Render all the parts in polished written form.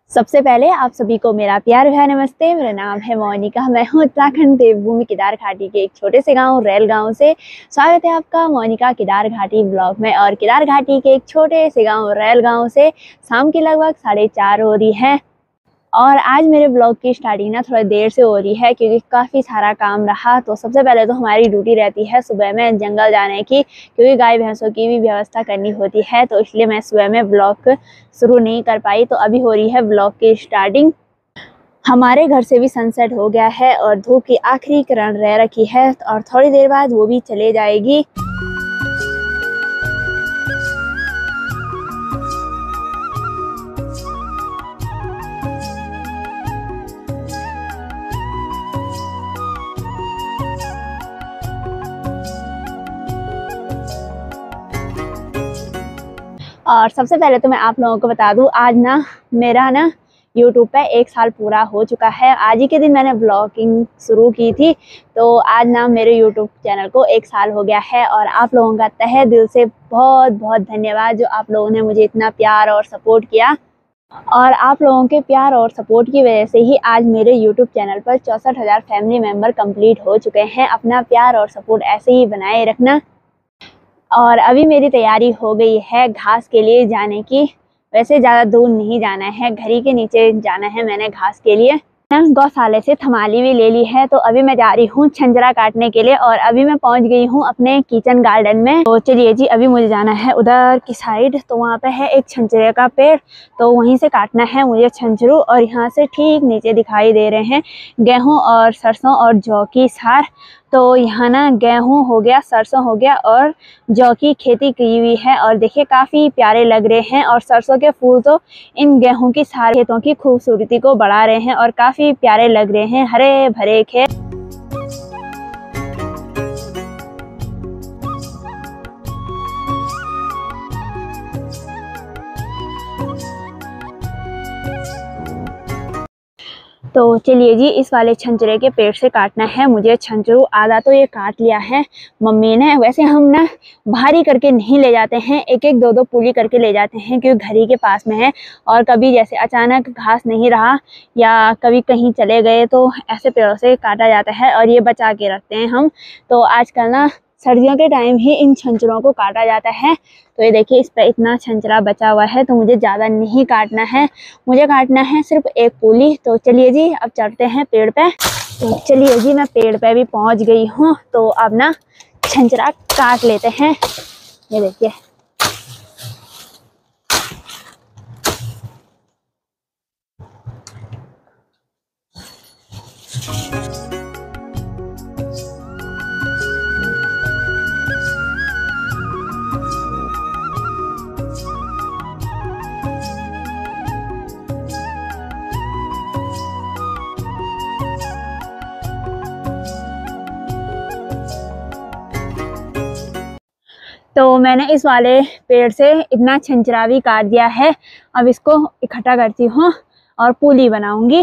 सबसे पहले आप सभी को मेरा प्यार भरा नमस्ते। मेरा नाम है मोनिका। मैं हूँ उत्तराखंड देवभूमि केदार घाटी के एक छोटे से गांव रेल गांव से। स्वागत है आपका मोनिका केदार घाटी ब्लॉग में। और केदार घाटी के एक छोटे से गांव रेल गांव से शाम की लगभग 4:30 हो रही है। और आज मेरे ब्लॉग की स्टार्टिंग ना थोड़ा देर से हो रही है क्योंकि काफ़ी सारा काम रहा। तो सबसे पहले तो हमारी ड्यूटी रहती है सुबह में जंगल जाने की, क्योंकि गाय भैंसों की भी व्यवस्था करनी होती है। तो इसलिए मैं सुबह में ब्लॉग शुरू नहीं कर पाई। तो अभी हो रही है ब्लॉग की स्टार्टिंग। हमारे घर से भी सनसेट हो गया है और धूप की आखिरी किरण रह रखी है और थोड़ी देर बाद वो भी चले जाएगी। और सबसे पहले तो मैं आप लोगों को बता दूं, आज ना मेरा YouTube पे 1 साल पूरा हो चुका है। आज ही के दिन मैंने ब्लॉगिंग शुरू की थी। तो आज ना मेरे YouTube चैनल को 1 साल हो गया है। और आप लोगों का तहे दिल से बहुत बहुत धन्यवाद जो आप लोगों ने मुझे इतना प्यार और सपोर्ट किया। और आप लोगों के प्यार और सपोर्ट की वजह से ही आज मेरे YouTube चैनल पर 64,000 फैमिली मेम्बर कंप्लीट हो चुके हैं। अपना प्यार और सपोर्ट ऐसे ही बनाए रखना। और अभी मेरी तैयारी हो गई है घास के लिए जाने की। वैसे ज़्यादा दूर नहीं जाना है, घर ही के नीचे जाना है मैंने घास के लिए। गौशाले से थमाली भी ले ली है। तो अभी मैं जा रही हूँ छंजरा काटने के लिए। और अभी मैं पहुँच गई हूँ अपने किचन गार्डन में। तो चलिए जी, अभी मुझे जाना है उधर की साइड। तो वहाँ पे है एक छंजरे का पेड़, तो वहीं से काटना है मुझे छंजरू। और यहाँ से ठीक नीचे दिखाई दे रहे हैं गेहूँ और सरसों और जौ की सार। तो यहाँ ना गेहूँ हो गया, सरसों हो गया और जौ की खेती की हुई है। और देखिए काफ़ी प्यारे लग रहे हैं। और सरसों के फूल तो इन गेहूँ की सारे खेतों की खूबसूरती को बढ़ा रहे हैं और काफ़ी प्यारे लग रहे हैं, हरे भरे खेत। तो चलिए जी, इस वाले छंजरे के पेड़ से काटना है मुझे छंजरू। आधा तो ये काट लिया है मम्मी ने। वैसे हम ना भारी करके नहीं ले जाते हैं, एक एक दो दो पूली करके ले जाते हैं क्योंकि घर ही के पास में है। और कभी जैसे अचानक घास नहीं रहा या कभी कहीं चले गए तो ऐसे पेड़ों से काटा जाता है और ये बचा के रखते हैं हम। तो आजकल ना सर्दियों के टाइम ही इन छंजरों को काटा जाता है। तो ये देखिए इस पर इतना छंजरा बचा हुआ है। तो मुझे ज़्यादा नहीं काटना है, मुझे काटना है सिर्फ एक पूली। तो चलिए जी, अब चढ़ते हैं पेड़ पे। तो चलिए जी, मैं पेड़ पे भी पहुंच गई हूँ। तो अब ना छंजरा काट लेते हैं। ये देखिए तो मैंने इस वाले पेड़ से इतना छंजरा भी काट दिया है। अब इसको इकट्ठा करती हूँ और पूली बनाऊंगी।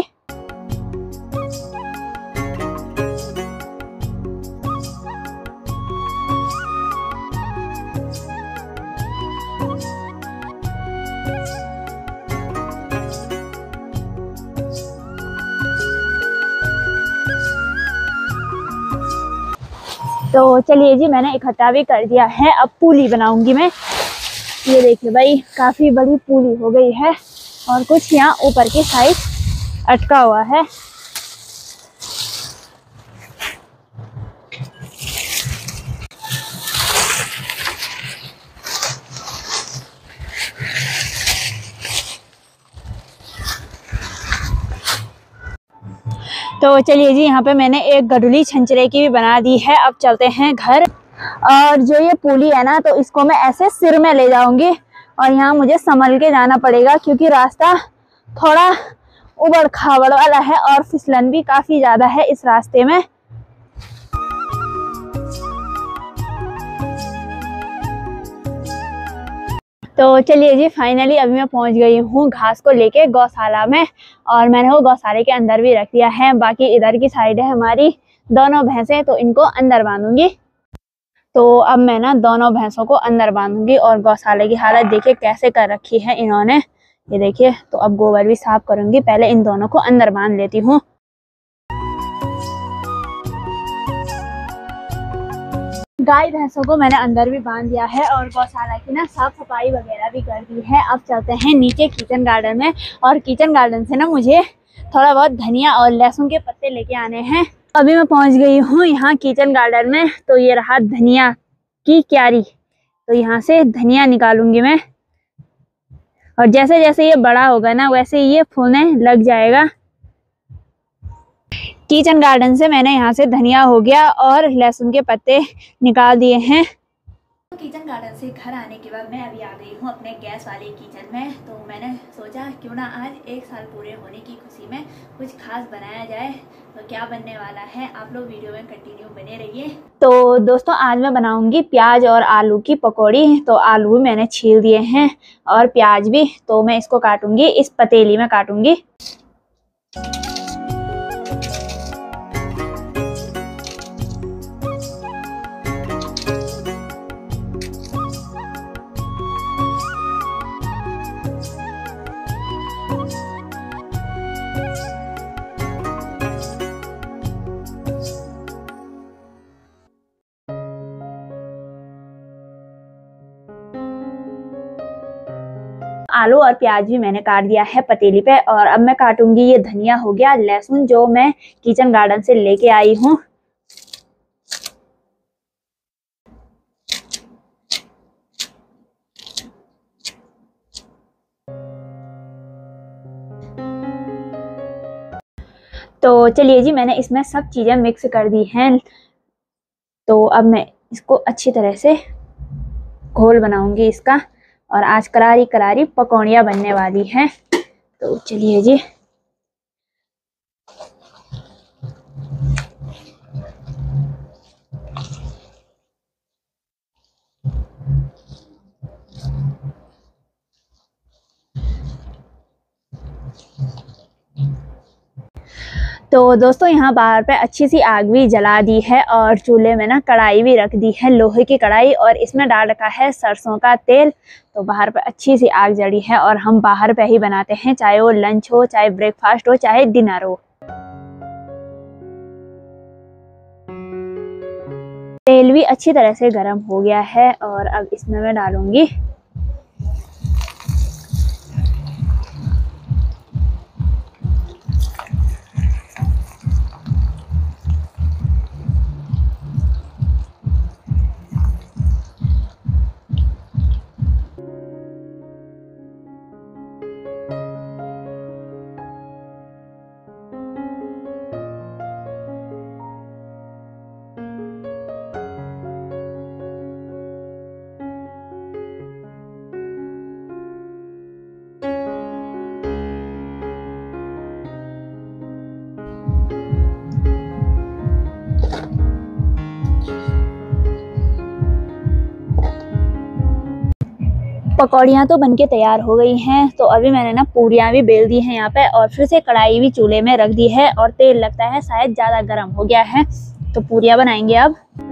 तो चलिए जी, मैंने इकट्ठा भी कर दिया है। अब पूली बनाऊंगी मैं। ये देखिए भाई, काफ़ी बड़ी पूली हो गई है और कुछ यहाँ ऊपर की साइड अटका हुआ है। तो चलिए जी, यहाँ पे मैंने एक गडुली छंजरे की भी बना दी है। अब चलते हैं घर। और जो ये पूली है ना, तो इसको मैं ऐसे सिर में ले जाऊंगी। और यहाँ मुझे संभल के जाना पड़ेगा क्योंकि रास्ता थोड़ा उबड़ खाबड़ वाला है और फिसलन भी काफ़ी ज़्यादा है इस रास्ते में। तो चलिए जी, फाइनली अभी मैं पहुंच गई हूँ घास को लेके गौशाला में। और मैंने वो गौशाले के अंदर भी रख दिया है। बाकी इधर की साइड है हमारी दोनों भैंसें, तो इनको अंदर बांधूंगी। तो अब मैं ना दोनों भैंसों को अंदर बांधूंगी। और गौशाले की हालत देखिए कैसे कर रखी है इन्होंने। ये देखिए। तो अब गोबर भी साफ करूंगी, पहले इन दोनों को अंदर बांध लेती हूँ। गाय भैंसों को मैंने अंदर भी बांध दिया है और गौशाला की ना साफ सफाई वगैरह भी कर दी है। अब चलते हैं नीचे किचन गार्डन में, और किचन गार्डन से ना मुझे थोड़ा बहुत धनिया और लहसुन के पत्ते लेके आने हैं। अभी मैं पहुंच गई हूँ यहाँ किचन गार्डन में। तो ये रहा धनिया की क्यारी, तो यहाँ से धनिया निकालूंगी मैं, और जैसे जैसे ये बड़ा होगा ना वैसे ये फूलने लग जाएगा। किचन गार्डन से मैंने यहाँ से धनिया हो गया और लहसुन के पत्ते निकाल दिए हैं। किचन गार्डन से घर आने के बाद मैं अभी आ गई हूँ अपने गैस वाले किचन में। तो मैंने सोचा क्यों ना आज 1 साल पूरे होने की खुशी में कुछ खास बनाया जाए। तो क्या बनने वाला है आप लोग वीडियो में कंटिन्यू बने रहिए। तो दोस्तों आज मैं बनाऊंगी प्याज और आलू की पकौड़ी। तो आलू भी मैंने छील दिए हैं और प्याज भी। तो मैं इसको काटूंगी, इस पतीली में काटूंगी। आलू और प्याज भी मैंने काट दिया है पतीली पे, और अब मैं काटूंगी ये धनिया हो गया, लहसुन जो मैं किचन गार्डन से लेके आई हूँ। तो चलिए जी, मैंने इसमें सब चीजें मिक्स कर दी हैं। तो अब मैं इसको अच्छी तरह से घोल बनाऊंगी इसका, और आज करारी करारी पकौड़ियाँ बनने वाली हैं। तो चलिए जी। तो दोस्तों यहाँ बाहर पे अच्छी सी आग भी जला दी है, और चूल्हे में ना कढ़ाई भी रख दी है, लोहे की कढ़ाई, और इसमें डाल रखा है सरसों का तेल। तो बाहर पे अच्छी सी आग जली है, और हम बाहर पे ही बनाते हैं, चाहे वो लंच हो, चाहे ब्रेकफास्ट हो, चाहे डिनर हो। तेल भी अच्छी तरह से गर्म हो गया है, और अब इसमें मैं डालूंगी पकौड़ियाँ तो बनके तैयार हो गई हैं। तो अभी मैंने ना पूरियाँ भी बेल दी हैं यहाँ पे, और फिर से कढ़ाई भी चूल्हे में रख दी है, और तेल लगता है शायद ज़्यादा गर्म हो गया है। तो पूरियाँ बनाएंगे अब।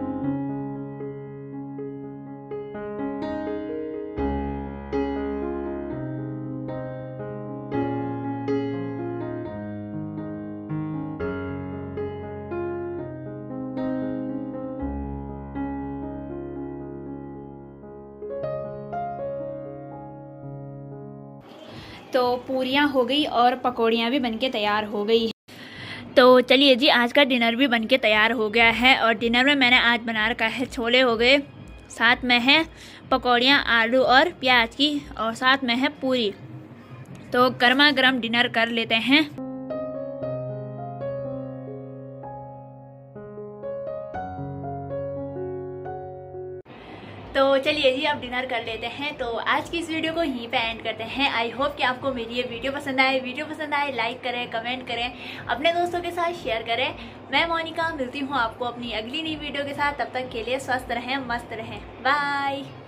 तो पूरियाँ हो गई और पकौड़ियाँ भी बनके तैयार हो गई। तो चलिए जी, आज का डिनर भी बनके तैयार हो गया है, और डिनर में मैंने आज बना रखा है छोले हो गए, साथ में है पकौड़ियाँ आलू और प्याज की, और साथ में है पूरी। तो गर्मा गर्म डिनर कर लेते हैं। तो चलिए जी, अब डिनर कर लेते हैं। तो आज की इस वीडियो को यहीं पे एंड करते हैं। आई होप कि आपको मेरी ये वीडियो पसंद आए। वीडियो पसंद आए लाइक करें, कमेंट करें, अपने दोस्तों के साथ शेयर करें। मैं मोनिका मिलती हूँ आपको अपनी अगली नई वीडियो के साथ। तब तक के लिए स्वस्थ रहें, मस्त रहें, बाय।